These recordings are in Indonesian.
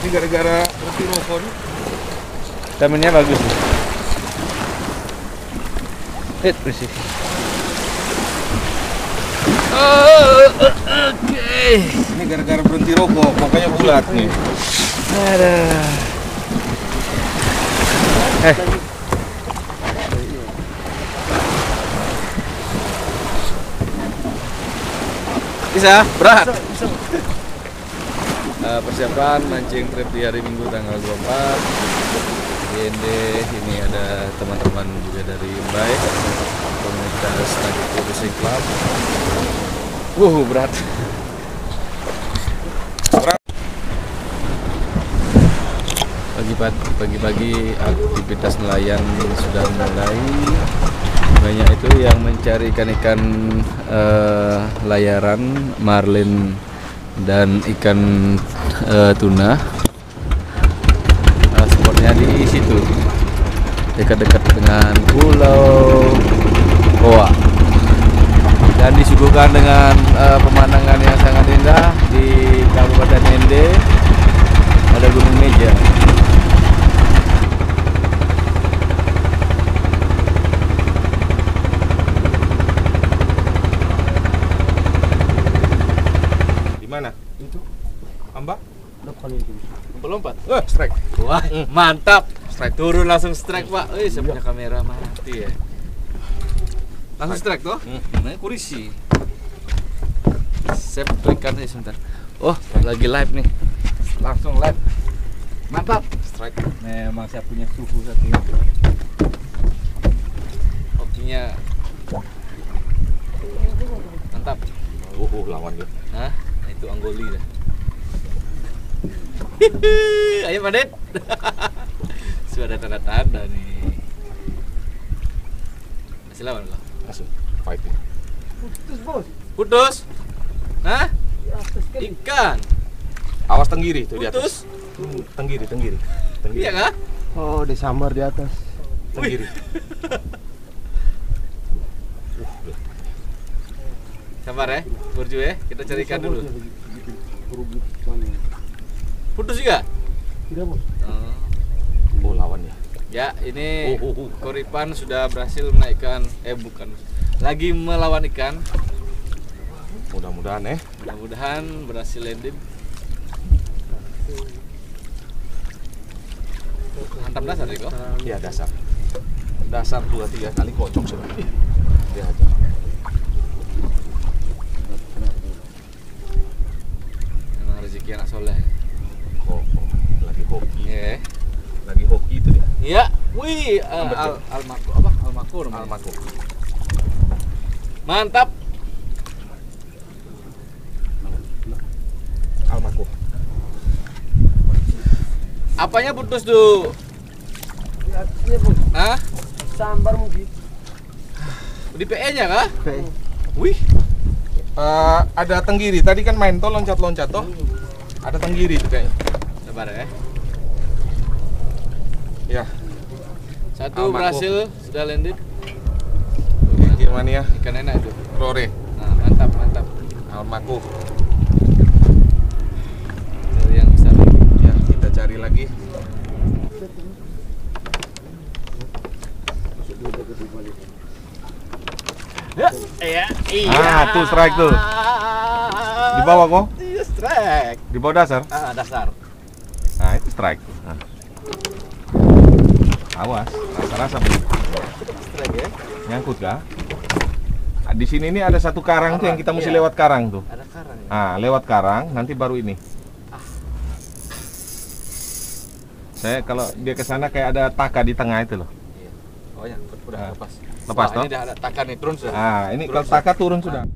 Ini gara-gara berhenti rokok nih. Temennya bagus nih. Bersih. Oke. Ini gara-gara berhenti rokok, makanya bulat nih. Ada. Bisa, berat. Persiapan mancing trip di hari Minggu tanggal 24 IND. Ini ada teman-teman juga dari Mbai, komunitas Nagito Fishing Club. Berat. Pagi-pagi aktivitas nelayan sudah mulai. Banyak itu yang mencari ikan-ikan layaran, marlin dan ikan tuna. Spotnya di situ, dekat-dekat dengan Pulau Hoa, dan disuguhkan dengan pemandangan yang sangat indah di Kabupaten Ende. Ada Gunung Meja. Mana? Itu. Ambak? Lompat. Strike. Wah, mantap. Strike. Turun langsung strike, Pak. Saya punya kamera mati ya. Langsung strike tuh. Namanya kurisi. Saya klikkan nih sebentar. Oh, lagi live nih. Langsung live. Mantap. Strike. Memang saya punya suhu satu. Hokinya mantap. Lawan dia. Hah? Itu Anggoli dah. Ayo Pak Det. Sudah ada tanda-tanda nih. Masih lawan kok? Masih. Fight. Putus bos. Putus? Hah? Ikan. Awas tenggiri tuh di atas. Putus? Tenggiri. Iya kah? Oh, disambar di atas. Tenggiri. Sabar ya, Burju ya. Kita cari ikan dulu. Putus juga? Tidak bos. Oh, lawan ya. Ya, ini Koripan sudah berhasil menaikkan, bukan, lagi melawan ikan. Mudah-mudahan Mudah-mudahan berhasil landing. Hantam dasar nih kok. Iya, dasar. Dasar 2-3 kali kocok sudah. Dia aja. Emang rezeki anak soleh. Lagi hoki. Iya. Lagi hoki itu dia. Iya. Wih, Almakur. Almakur. Mantap. Almakur. Apanya putus tuh? Di atasnya bos. Hah? Sambar mungkin. Di PE-nya kah? Oke. Wih. Ada tenggiri. Tadi kan main toh loncat-loncat toh. Ada tenggiri itu kayaknya. Sabar ya. Ya. Satu Almakur. berhasil, sudah landed. Gimana ya? Ikan enak itu. Rore. Nah, mantap. Almakur. Dari yang besar. Ya, kita cari lagi. Ya, iya. Tuh strike tuh. Di bawah kok? Iya, strike. Di bawah dasar. Dasar. Nah, itu strike. Nah. Awas, rasa-rasa Strike ya. nyangkut kah? Di sini ini ada satu karang tuh yang kita mesti lewat karang tuh. Ada karang ya. Ah, lewat karang, nanti baru ini. Saya kalau dia ke sana kayak ada taka di tengah itu loh. Iya. Oh ya, udah lepas. Lepas toh? Ini udah ada takan nih, turun sudah. Ah, ini kalau taka turun sudah.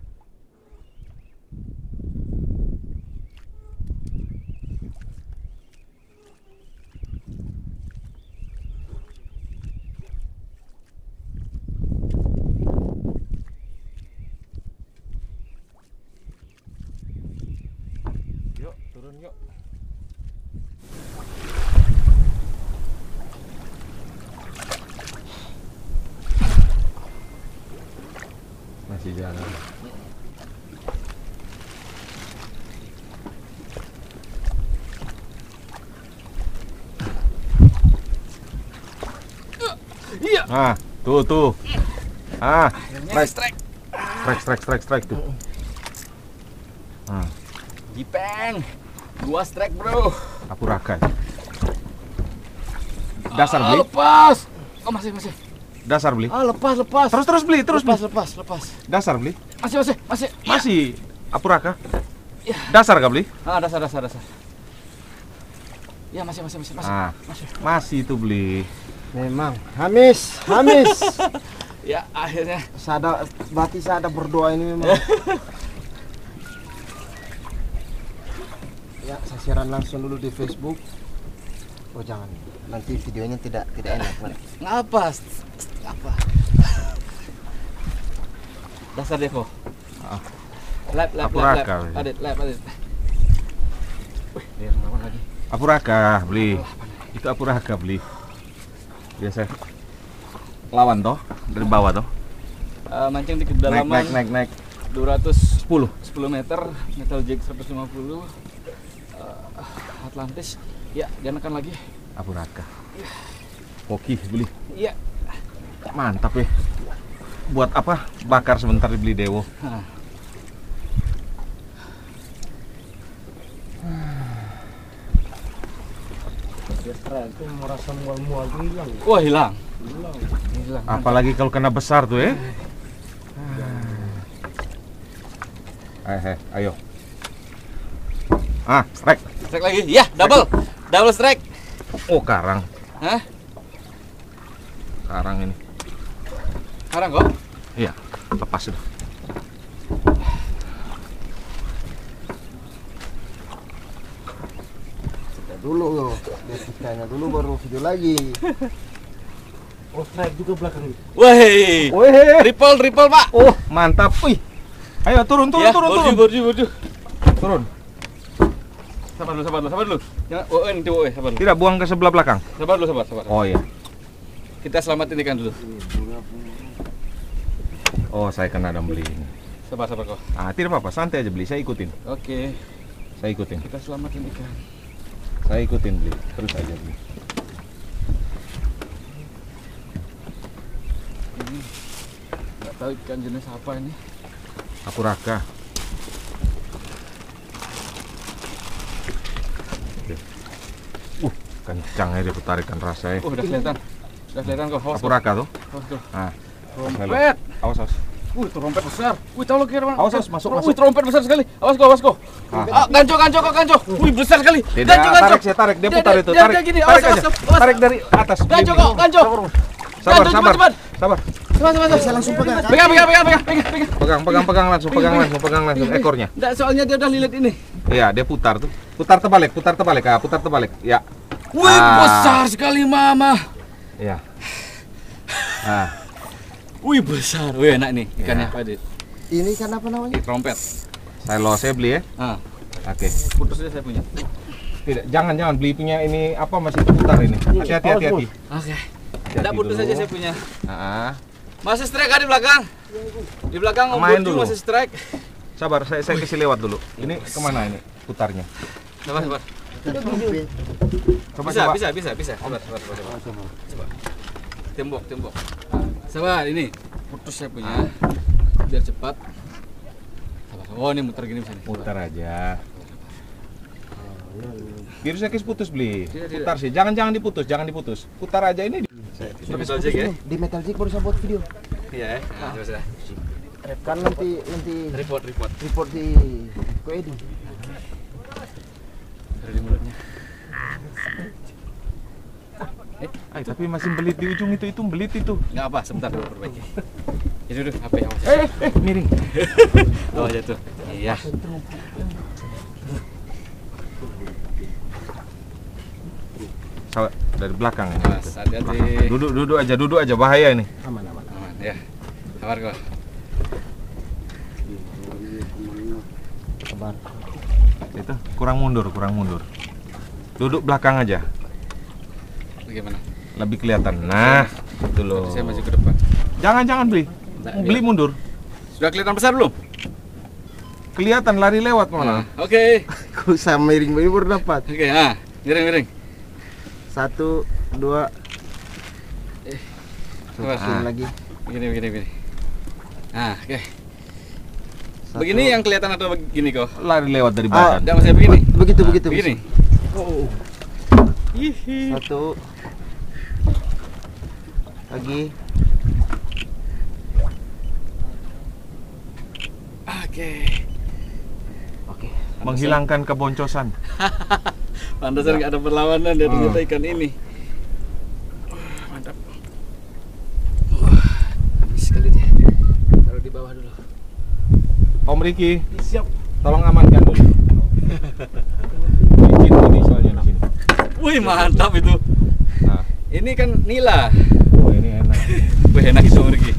Yuk, turun yuk. Masih jalan. Iya. Nah, tuh. Ah, Strike. strike tuh. Nah, Jipeng. 2 strike, bro. Apuraka. Dasar beli. Lepas. Oh, masih. Dasar beli. Lepas. Terus beli, terus beli. Lepas. Dasar beli. Masih. Apuraka. Ya. Dasar gak beli? Dasar. Ya, masih. Ah, masih itu beli. Memang Hamis. Ya, akhirnya. Berarti saya ada berdoa ini memang. Ya, saya siaran langsung dulu di Facebook. Oh jangan, nanti videonya tidak enak nanti. Ngapa? Dasar Devo. Lap. Apuraka. Adit. Wih, dia ngelawan lagi. Apuraka beli. Itu Apuraka beli. Biasa lawan toh dari bawah toh. Mancing di kedalaman Naik. 210 meter, metal jig 150. Atlantis. Ya, dia nekan lagi. Apuraka. Koki beli. Iya. Mantap ya. Buat apa? Bakar sebentar dibeli Dewo. Itu merasa mual-mual hilang. Wah, hilang. Apalagi kalau kena besar tuh ya. Ayo. Strike. Strike lagi. Ya, double strike. Oh, karang. Hah? Karang ini. Karang kok? Iya, lepas itu. Dulu loh, lihat ikannya dulu baru video lagi. Oh, strike juga belakang ini. Wih. Triple, Pak. Oh, mantap. Wih. Ayo turun. Borju. Turun. Sabar dulu. Jangan, sabar dulu. Tidak buang ke sebelah belakang. Sabar. Oh iya. Kita selamatin ikan dulu. Oh, saya kena dan beli ini. Sabar kok. Tidak apa-apa, santai aja beli. Saya ikutin. Oke. Saya ikutin. Kita selamatin ikan. Saya ikutin beli. Terus aja beli. Nggak tahu ikan jenis apa ini. Apuraka. Kencang ya dia tarikan rasanya. Udah kelihatan kok. Awas, Apuraka tuh. awas kok. Trompet. Awas. Trompet besar. Tahu lo kira mana? Awas, masuk. Trompet besar sekali. Awas kok. Ganco. Besar sekali. Tarik, saya tarik. Dia putar itu. Tarik. Gini. Tarik aja. Tarik dari atas. Ganco. Sabar. Saya langsung pegang. Pegang langsung ekornya. Enggak, soalnya dia udah lilit ini. Iya, dia putar tuh. Putar terbalik. Putar terbalik. Ya. Wih, besar sekali, Mama. Iya. Wih, besar. Wih, enak nih ikannya, Pak Dit. Ini kan apa namanya? Ini trompet. Saya beli ya. Oke. Putus aja saya punya. Tidak, jangan beli punya ini apa masih putar ini. Hati-hati. Oke. Tidak putus aja saya punya. Masih strike kan di belakang? Di belakang Main Om dulu. masih strike. Sabar, saya kasih lewat dulu. Ini kemana ini putarnya? Sabar. Coba. Bisa. Sabar. Tembok. Sabar, ini putus saya punya. Biar cepat. Sabar. Oh, ini muter gini bisa nih. Putar aja. Virusnya putus beli. Tidak. Putar sih, jangan diputus. Putar aja ini. Di metal jig ya? Di Metal Jig baru saya buat video. Iya ya. Nah, coba saya. Kan nanti Report. di Koedi. Dari mulutnya. Tapi masih belit di ujung itu belit itu. Enggak apa, sebentar dulu perbaiki. Ya duduk HP awas. Miring. Oh, jatuh. Iya. Sabar, dari belakang ini. Mas, hati-hati. Duduk aja bahaya ini. Aman. Aman ya. Sabar kok. Sabar. Itu kurang mundur. Duduk belakang aja. Bagaimana? Lebih kelihatan. Nah, itu loh. Saya maju ke depan. Jangan beli. Beli mundur. Sudah kelihatan besar belum? Kelihatan lari lewat malah. Oke. Kok saya miring ini baru dapat. Oke, nah, miring. 1, 2. Sabar. Sini lagi. Begini. Nah, oke. Satu. Begini yang kelihatan atau begini kok? Lari lewat dari badan. Enggak maksudnya begini. Begitu. Begini. Satu. Lagi. Oke. Menghilangkan keboncosan. Pantesan nggak ada perlawanan dia ternyata ikan ini. Mantap. Habis sekali dia. Taruh di bawah dulu. Om Riki, Siap. tolong amankan dulu. Bikin ini soalnya di sini. Wih, mantap itu. Nah, Ini kan nila. oh ini enak. Wih, enak itu Om Riki.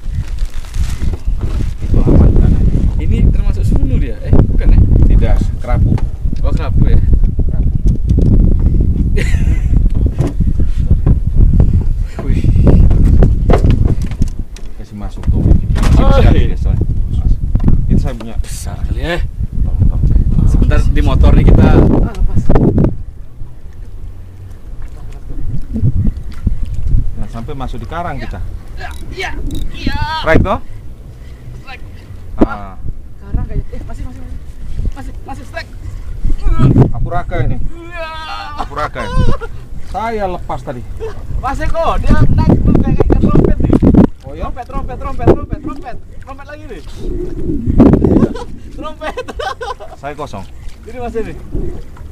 Itu amankan aja. Ini termasuk sunu dia. Bukan ya? Tidak, kerapu. Oh, kerapu ya. Wih. Kasih masuk tuh. Kecil sekali guys, soalnya. Ini saya punya. Besar kali ya. Tolong. Sebentar di motor nih kita. Jangan sampai masuk di karang kita. Iya. Strike toh? Strike. Ah, Karang kayak masih strike. aku raka ini. Aku raka. Saya lepas tadi. Masih kok, dia naik tuh kayak trompet nih. Oh ya? Trompet lagi nih. Trompet. Saya kosong. Ini masih nih.